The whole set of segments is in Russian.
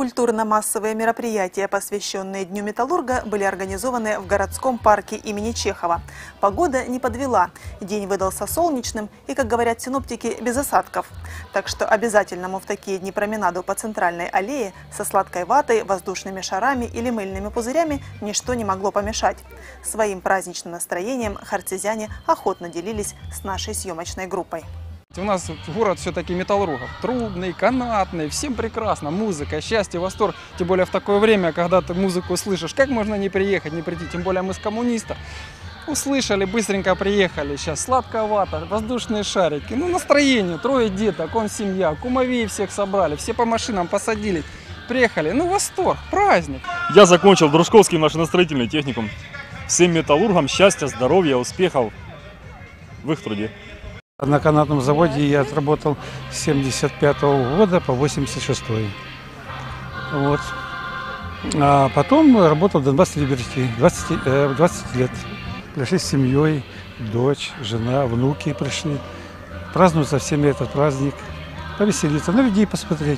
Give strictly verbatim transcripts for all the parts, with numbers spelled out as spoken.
Культурно-массовые мероприятия, посвященные Дню металлурга, были организованы в городском парке имени Чехова. Погода не подвела. День выдался солнечным и, как говорят синоптики, без осадков. Так что обязательному в такие дни променаду по центральной аллее со сладкой ватой, воздушными шарами или мыльными пузырями ничто не могло помешать. Своим праздничным настроением харцизяне охотно делились с нашей съемочной группой. У нас город все-таки металлургов. Трудный, канатный, всем прекрасно. Музыка, счастье, восторг. Тем более в такое время, когда ты музыку слышишь, как можно не приехать, не прийти? Тем более мы с коммунистов. Услышали, быстренько приехали. Сейчас сладковато, воздушные шарики. Ну, настроение, трое деток, он семья, кумовей всех собрали, все по машинам посадили. Приехали, ну, восторг, праздник. Я закончил Дружковский машиностроительный техникум. Всем металлургам счастья, здоровья, успехов в их труде. На канатном заводе я отработал с семьдесят пятого года по восемьдесят шестой. Вот. А потом работал в Донбасс Либерти двадцать, двадцать лет. Пришли с семьей, дочь, жена, внуки пришли. Празднуют со всеми этот праздник. Повеселиться, на людей посмотреть.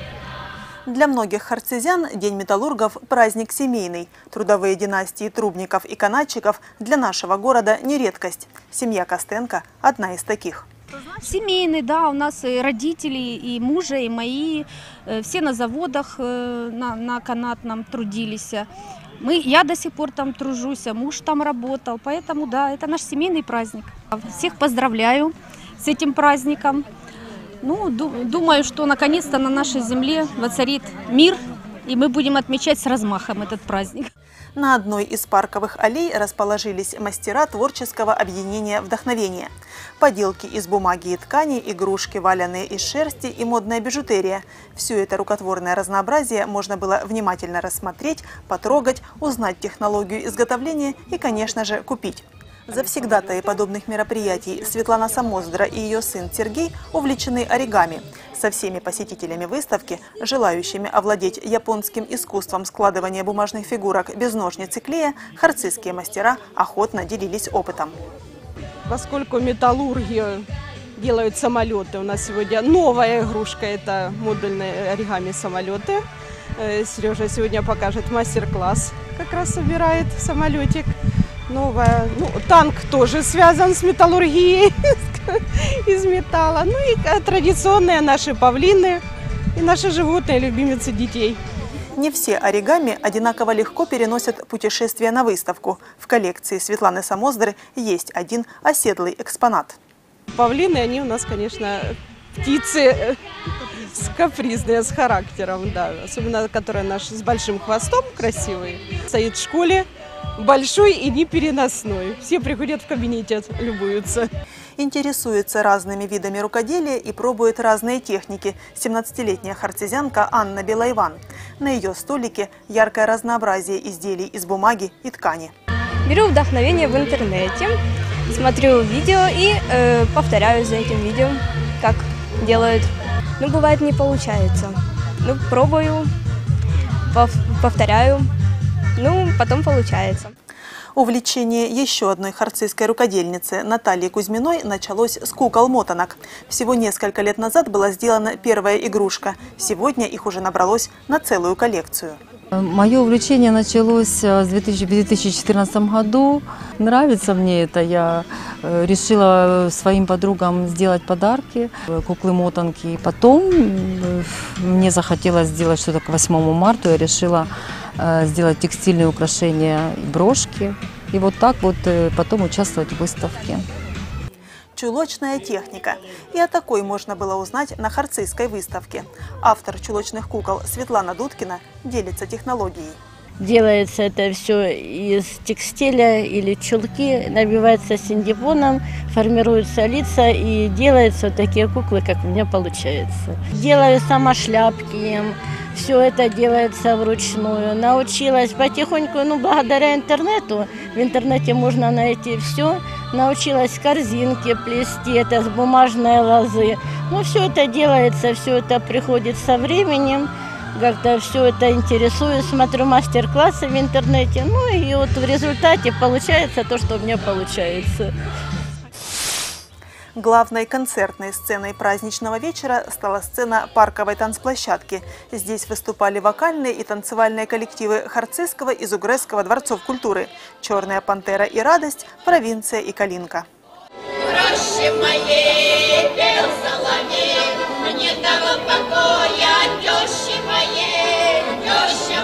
Для многих харцизян День металлургов – праздник семейный. Трудовые династии Трубников и Канатчиков для нашего города не редкость. Семья Костенко – одна из таких. Семейный, да, у нас и родители, и мужа, и мои, все на заводах на, на канатном трудились. Мы, я до сих пор там тружусь, муж там работал, поэтому, да, это наш семейный праздник. Всех поздравляю с этим праздником. Ну, думаю, что наконец-то на нашей земле воцарит мир, и мы будем отмечать с размахом этот праздник. На одной из парковых аллей расположились мастера творческого объединения «Вдохновение». Поделки из бумаги и ткани, игрушки, валяные из шерсти и модная бижутерия. Все это рукотворное разнообразие можно было внимательно рассмотреть, потрогать, узнать технологию изготовления и, конечно же, купить. Завсегдатаи подобных мероприятий Светлана Самоздра и ее сын Сергей увлечены оригами. Со всеми посетителями выставки, желающими овладеть японским искусством складывания бумажных фигурок без ножниц и клея, харцизские мастера охотно делились опытом. Поскольку металлурги делают самолеты, у нас сегодня новая игрушка – это модульные оригами самолеты. Сережа сегодня покажет мастер-класс, как раз собирает самолетик. Новая, ну, танк тоже связан с металлургией из металла. Ну и традиционные наши павлины и наши животные, любимицы детей. Не все оригами одинаково легко переносят путешествия на выставку. В коллекции Светланы Самоздры есть один оседлый экспонат. Павлины, они у нас, конечно, птицы капризные, с характером, да. Особенно, которая наш с большим хвостом красивый. Стоит в школе. Большой и непереносной. Все приходят в кабинете, любуются. Интересуется разными видами рукоделия и пробует разные техники семнадцатилетняя харцизянка Анна Белайван. На ее столике яркое разнообразие изделий из бумаги и ткани. Беру вдохновение в интернете, смотрю видео и э, повторяю за этим видео, как делают. Ну, бывает, не получается. Ну, пробую, пов повторяю. Ну, потом получается. Увлечение еще одной харцизской рукодельницы Натальи Кузьминой началось с кукол-мотанок. Всего несколько лет назад была сделана первая игрушка. Сегодня их уже набралось на целую коллекцию. Мое увлечение началось в две тысячи четырнадцатом году. Нравится мне это. Я решила своим подругам сделать подарки, куклы-мотанки. Потом мне захотелось сделать что-то к восьмому марта. Я решила сделать текстильные украшения и брошки. И вот так вот потом участвовать в выставке. Чулочная техника. И о такой можно было узнать на харцизской выставке. Автор чулочных кукол Светлана Дудкина делится технологией. Делается это все из текстиля или чулки, набивается синтепоном, формируются лица и делаются вот такие куклы, как у меня получается. Делаю сама шляпки, все это делается вручную. Научилась потихоньку, ну, благодаря интернету, в интернете можно найти все. Научилась корзинки плести, это с бумажной лозы. Ну, все это делается, все это приходит со временем. Как-то все это интересует, смотрю мастер-классы в интернете. Ну и вот в результате получается то, что у меня получается. Главной концертной сценой праздничного вечера стала сцена парковой танцплощадки. Здесь выступали вокальные и танцевальные коллективы Харцизского и Зугресского дворцов культуры, «Черная пантера» и «Радость», «Провинция» и «Калинка». Роще моей пел соловей, не дало покоя тещи моей, теща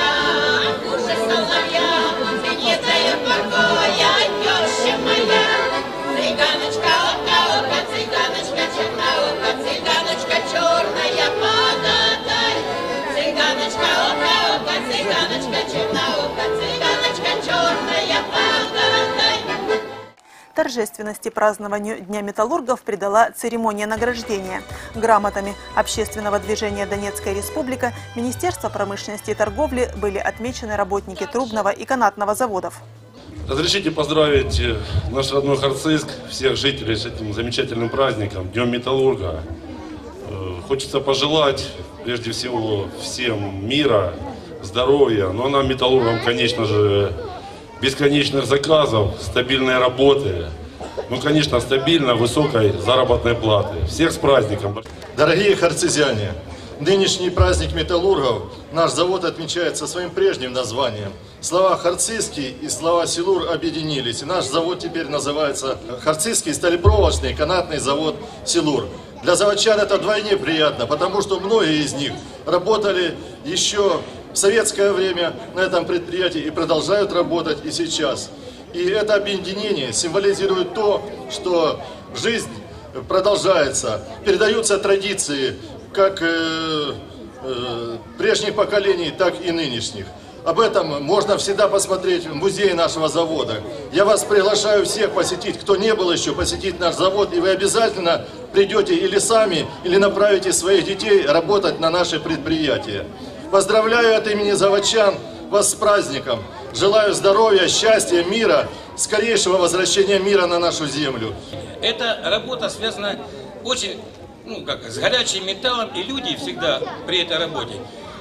моя, уже соловья, не дает покоя теща моя. Цыганочка, ока, ока, цыганочка, черноука, цыганочка, черная, погадай. Цыганочка, ока, ока, цыганочка, черноука, цыганочка, черная, погадай. Торжественности празднованию Дня металлургов придала церемония награждения. Грамотами Общественного движения «Донецкая республика», Министерства промышленности и торговли были отмечены работники трубного и канатного заводов. Разрешите поздравить наш родной Харцизск, всех жителей с этим замечательным праздником, Днем металлурга. Хочется пожелать, прежде всего, всем мира, здоровья, но нам, металлургам, конечно же, бесконечных заказов, стабильной работы, ну, конечно, стабильно высокой заработной платы. Всех с праздником! Дорогие харцизяне, нынешний праздник металлургов наш завод отмечает со своим прежним названием. Слова «Харцизский» и слова «Силур» объединились, и наш завод теперь называется Харцизский сталепроводный канатный завод «Силур». Для заводчан это вдвойне приятно, потому что многие из них работали еще в советское время на этом предприятии и продолжают работать и сейчас. И это объединение символизирует то, что жизнь продолжается, передаются традиции как э, э, прежних поколений, так и нынешних. Об этом можно всегда посмотреть в музее нашего завода. Я вас приглашаю всех посетить, кто не был еще, посетить наш завод, и вы обязательно придете или сами, или направите своих детей работать на наше предприятие. Поздравляю от имени заводчан вас с праздником. Желаю здоровья, счастья, мира, скорейшего возвращения мира на нашу землю. Эта работа связана очень, ну, как, с горячим металлом, и люди всегда при этой работе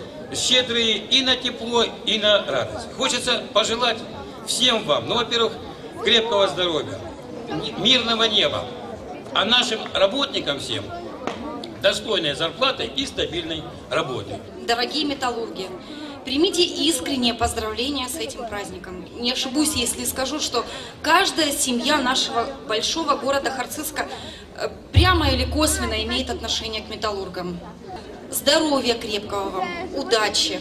щедрые и на тепло, и на радость. Хочется пожелать всем вам, ну, во-первых, крепкого здоровья, мирного неба, а нашим работникам всем достойной зарплаты и стабильной работы. Дорогие металлурги, примите искреннее поздравление с этим праздником. Не ошибусь, если скажу, что каждая семья нашего большого города Харцизска прямо или косвенно имеет отношение к металлургам. Здоровья крепкого вам, удачи,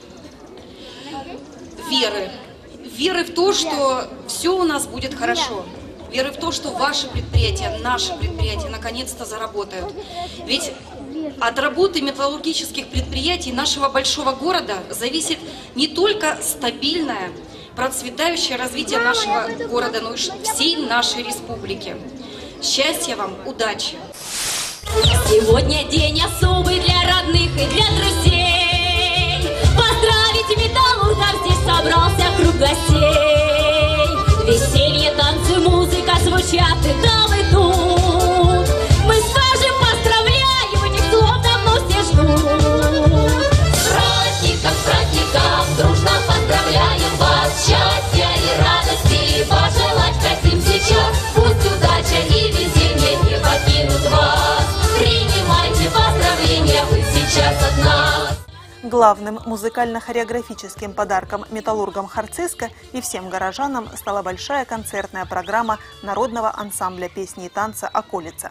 веры. Веры в то, что все у нас будет хорошо. Веры в то, что ваши предприятия, наши предприятия наконец-то заработают. Ведь от работы металлургических предприятий нашего большого города зависит не только стабильное, процветающее развитие нашего города, но и всей нашей республики. Счастья вам, удачи! Сегодня день особый для родных и для друзей. Поздравить металлургов, здесь собрался круг гостей. Веселье, танцы, музыка звучат и дал идут. Мы скажем, поздравляем, у них слов давно все ждут. С праздником, с праздником, дружно поздравляем вас. Счастья и радости пожелать хотим сейчас. Пусть удача и везение не покинут вас. Принимайте поздравления, вы сейчас от нас. Главным музыкально-хореографическим подарком металлургам Харцизска и всем горожанам стала большая концертная программа народного ансамбля песни и танца «Околица».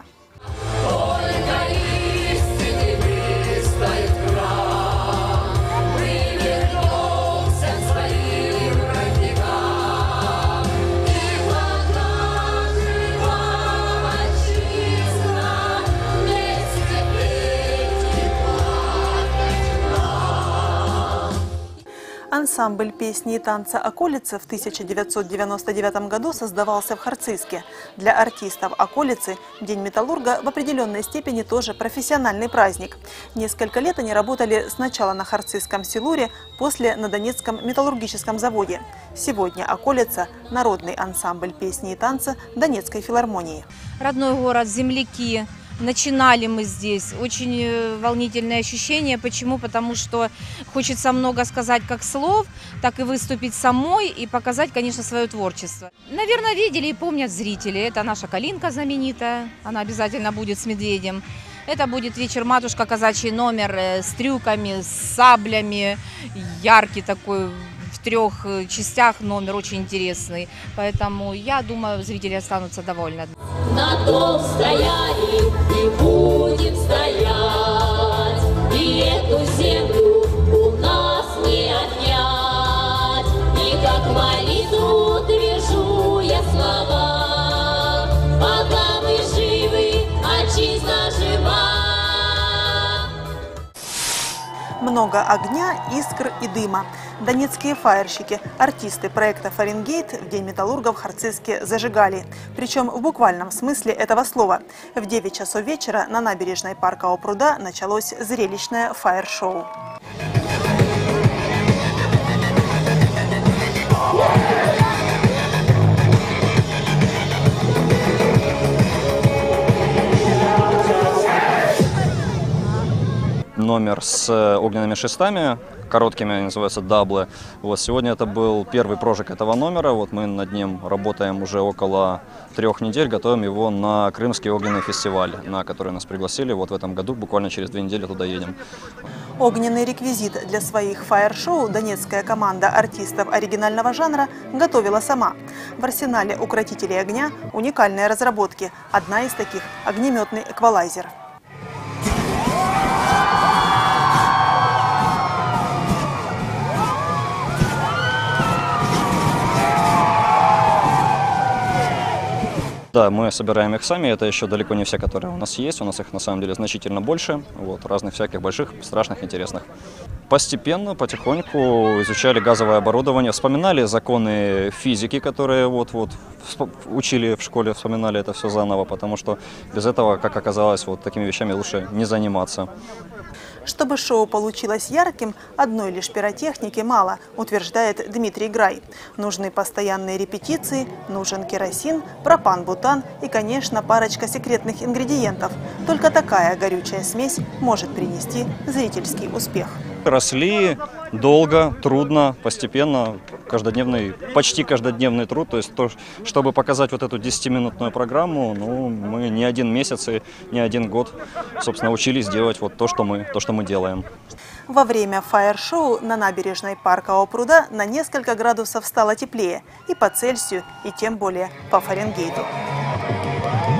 Ансамбль песни и танца «Околица» в тысяча девятьсот девяносто девятом году создавался в Харцизске. Для артистов «Околицы» День металлурга в определенной степени тоже профессиональный праздник. Несколько лет они работали сначала на Харцизском «Силуре», после на Донецком металлургическом заводе. Сегодня «Околица» – народный ансамбль песни и танца Донецкой филармонии. Родной город, земляки. начинали мы здесь. Очень волнительные ощущения. Почему? Потому что хочется много сказать как слов, так и выступить самой и показать, конечно, свое творчество. Наверное, видели и помнят зрители. Это наша калинка знаменитая, она обязательно будет с медведем. Это будет вечер «Матушка», казачий номер с трюками, с саблями, яркий такой, в трех частях номер, очень интересный. Поэтому я думаю, зрители останутся довольны. На том стояли и будем стоять, и эту землю у нас не отнять. И как молитву движу я слова, пока мы живы, отчизна жива. Много огня, искр и дыма. Донецкие фаерщики, артисты проекта «Фаренгейт» в День металлургов в Харцизске зажигали. Причем в буквальном смысле этого слова. В девять часов вечера на набережной парка у пруда началось зрелищное фаер-шоу. Номер с огненными шестами, короткими они называются даблы. Вот, сегодня это был первый прожиг этого номера. Вот мы над ним работаем уже около трех недель, готовим его на Крымский огненный фестиваль, на который нас пригласили. Вот в этом году, буквально через две недели туда едем. Огненный реквизит для своих фаер-шоу донецкая команда артистов оригинального жанра готовила сама. В арсенале укротителей огня уникальные разработки. Одна из таких – огнеметный эквалайзер. Да, мы собираем их сами, это еще далеко не все, которые у нас есть, у нас их на самом деле значительно больше, вот, разных всяких больших, страшных, интересных. Постепенно, потихоньку изучали газовое оборудование, вспоминали законы физики, которые вот-вот учили в школе, вспоминали это все заново, потому что без этого, как оказалось, вот такими вещами лучше не заниматься. Чтобы шоу получилось ярким, одной лишь пиротехники мало, утверждает Дмитрий Грай. Нужны постоянные репетиции, нужен керосин, пропан-бутан и, конечно, парочка секретных ингредиентов. Только такая горючая смесь может принести зрительский успех. Росли долго, трудно, постепенно, каждодневный, почти каждодневный труд. То есть, то, чтобы показать вот эту десятиминутную программу, ну, мы не один месяц и не один год, собственно, учились делать вот то, что мы, то, что мы делаем. Во время фаер-шоу на набережной парка у пруда на несколько градусов стало теплее и по Цельсию, и тем более по Фаренгейту.